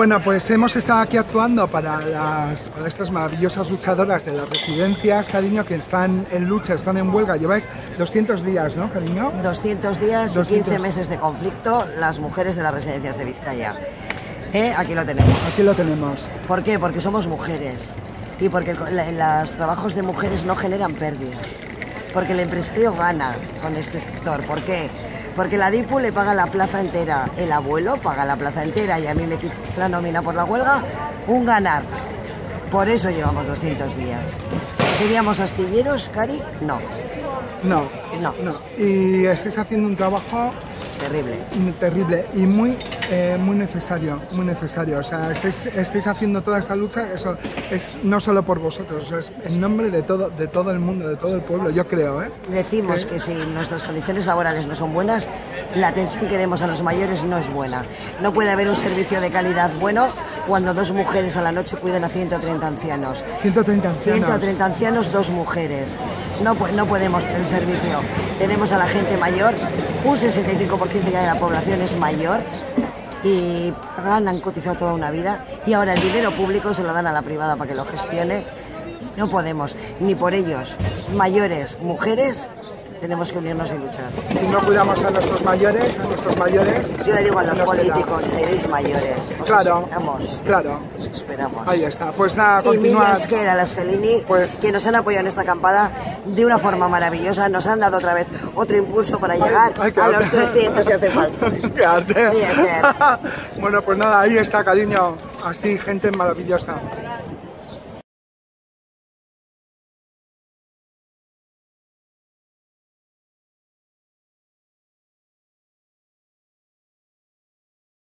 Bueno, pues hemos estado aquí actuando para estas maravillosas luchadoras de las residencias, cariño, que están en lucha, están en huelga. Lleváis 200 días, ¿no, cariño? 200 días y 15 meses de conflicto, las mujeres de las residencias de Vizcaya. Aquí lo tenemos. Aquí lo tenemos. ¿Por qué? Porque somos mujeres y porque los trabajos de mujeres no generan pérdida. Porque el empresario gana con este sector. ¿Por qué? Porque la DIPU le paga la plaza entera, el abuelo paga la plaza entera y a mí me quita la nómina por la huelga, un ganar. Por eso llevamos 200 días. ¿Seríamos astilleros, Cari? No. No. No. No. Y estáis haciendo un trabajo terrible. Terrible y muy necesario, muy necesario. O sea, estáis haciendo toda esta lucha, eso es no solo por vosotros, es en nombre de todo el mundo, de todo el pueblo, yo creo, ¿eh? Decimos que si nuestras condiciones laborales no son buenas, la atención que demos a los mayores no es buena. No puede haber un servicio de calidad bueno cuando 2 mujeres a la noche cuiden a 130 ancianos. 130 ancianos. 130 ancianos, 2 mujeres. No podemos tener el servicio. Tenemos a la gente mayor, un 65% ya de la población es mayor y han cotizado toda una vida y ahora el dinero público se lo dan a la privada para que lo gestione y no podemos, ni por ellos, mayores, mujeres, tenemos que unirnos y luchar. Si no cuidamos a nuestros mayores, yo le digo a los políticos, seréis mayores, os esperamos. Claro. Os esperamos. Ahí está, pues nada, continúa. Y Esquer, a las Fellini, que nos han apoyado en esta acampada de una forma maravillosa, nos han dado otra vez otro impulso para llegar a los 300 si hace falta. Quédate. Bueno, pues nada, ahí está, cariño, así, gente maravillosa.